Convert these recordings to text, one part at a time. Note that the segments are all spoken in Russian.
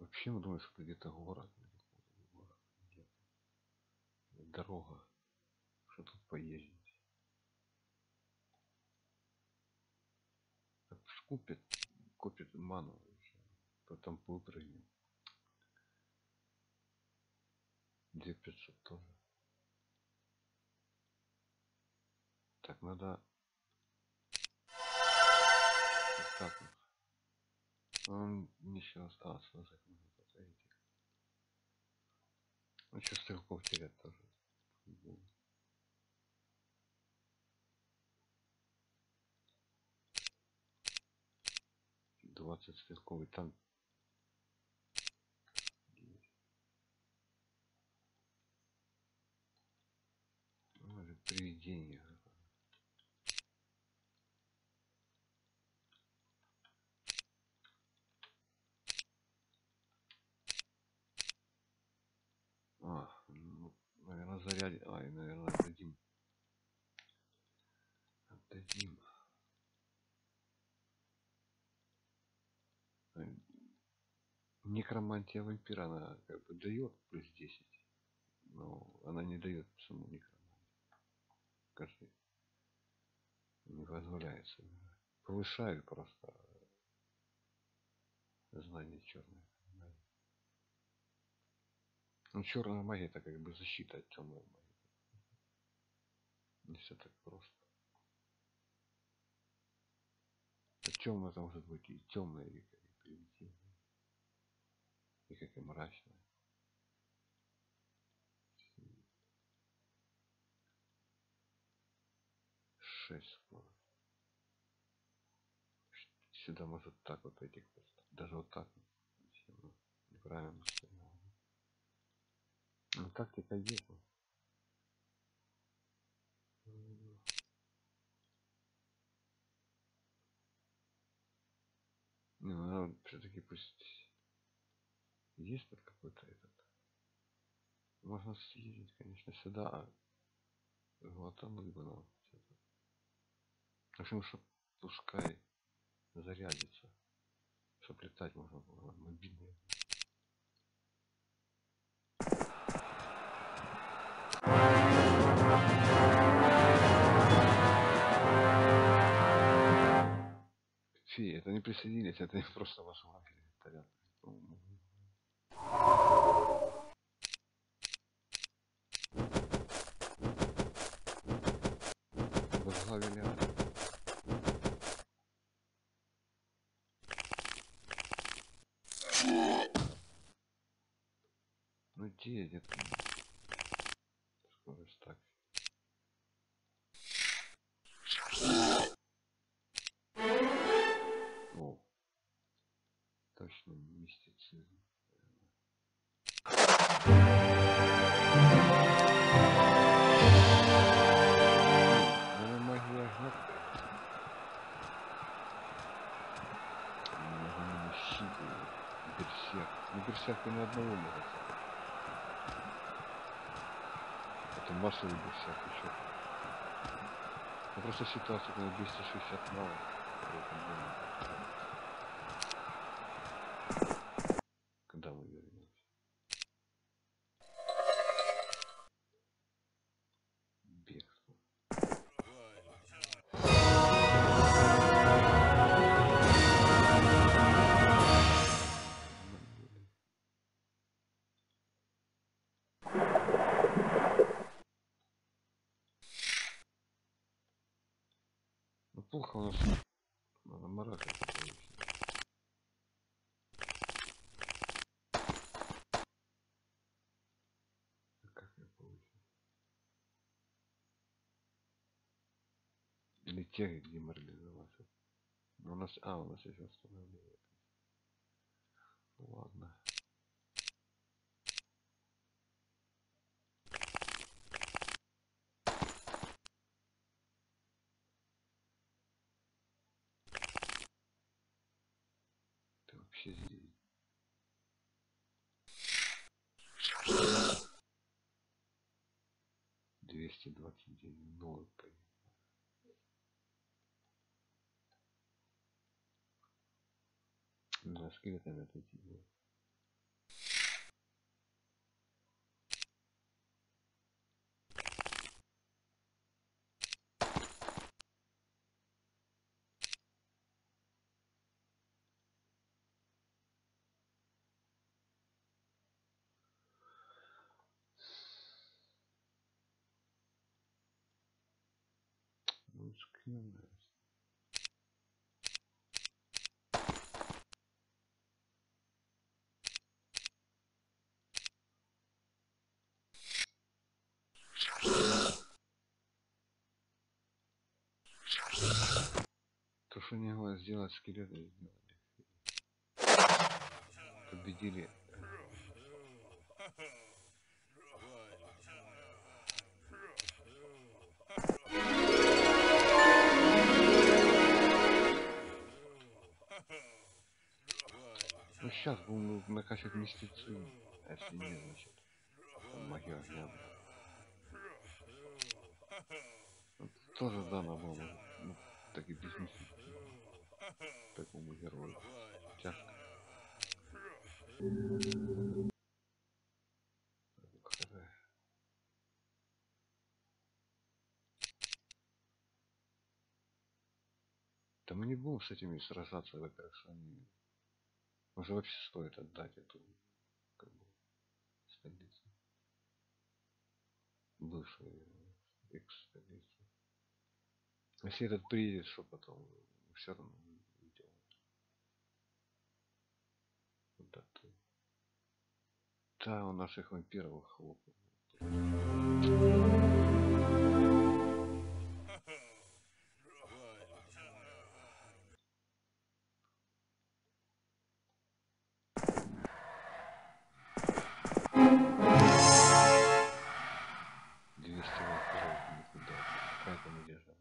Почему думаю, что это где-то город? Нет. Дорога. Что тут поездить? Купит ману. Потом выпрыгнем. 2500 тоже. Так, надо... Так вот. Он ничего осталось назад. Ну что, стрелков терять тоже. 20 стрелковый танк. Может, привидение. Ну, наверное, зарядим. Наверное, отдадим. Некромантия вампира, она как бы дает плюс 10. Но она не дает саму некромантию. Каждый не позволяет себе. Повышает просто знание черное. Ну, черная магия это как бы защита от темной магии. Не все так просто. Темная это может быть и темная, и как и примитивная, и как и мрачная. Шесть скорость. Сюда может так вот этих даже вот так вот. Неправильно стоял. Ну, тактика есть. Не, ну, все-таки пусть есть тут какой-то этот. Можно съездить, конечно, сюда, а глотануть бы нам. В общем, что пускай зарядится, чтобы летать можно было мобильные. Фи, это не присоединились, это просто ваш лагерь. Возглавили. Ну где где-то скорость так. О, точно мистицизм. Магия жмет. Берсерк. Ну, берсерк ни одного может. Это массовый берсерк еще. Ну, просто ситуация, когда 260 мало. Когда мы вернемся? Бегство. Ну, плохо у нас. Надо марака. Как я получу? Или тех деморализоваться. Но у нас. У нас еще восстановление. Ладно. Ты вообще здесь. Двести 229 новый появился. На скелетами отойти будет. скинул. То, что не было сделать, скелеты сделали. Победили. Ну сейчас будем накачать мистицизм. А если нет, значит там магия огня. Вот тоже дано было. Ну, так и без мистицизма. Такому герою. Тяжко. Да мы не будем с этими сражаться, во-первых, что они... Может вообще стоит отдать эту как бы, столицу. Бывшую экс-столицу. Если этот приедет, что потом все равно идем. Вот это. Да, у наших вампиров хлопал. Никуда. Какая-то надежда.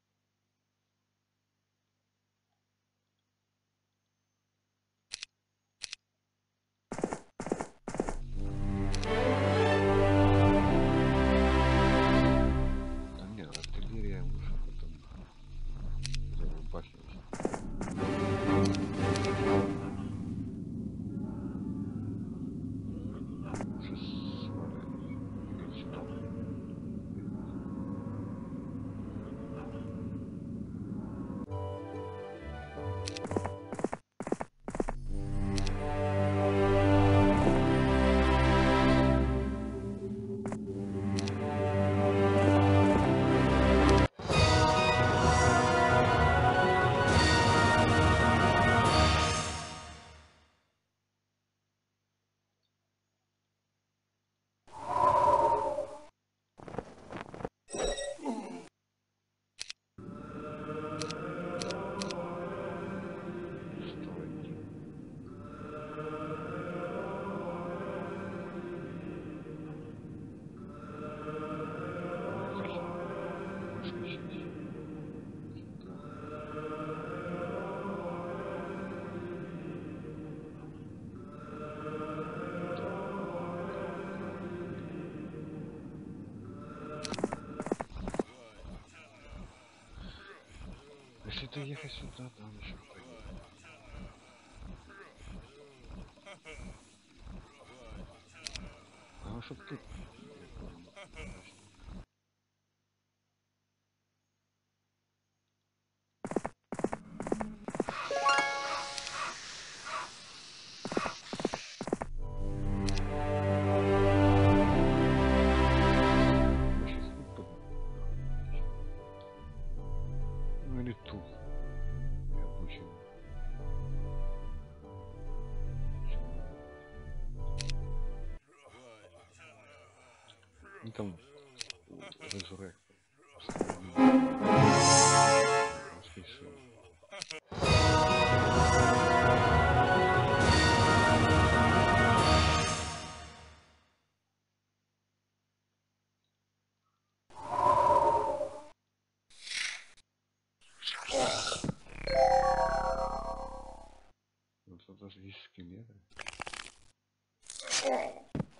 Да нет, артиллерия лучше потом. Башня. Если ты ехать сюда, там еще поедет. А чтоб тут... Ну или тут. Я обучен. Ну там... Resurrect. Воскрешение. Вот тут даже есть скелеты.